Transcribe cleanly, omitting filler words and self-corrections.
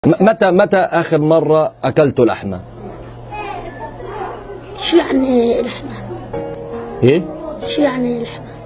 متى آخر مرة أكلت لحمة؟ شو يعني لحمة؟ إيه؟ شو يعني لحمة؟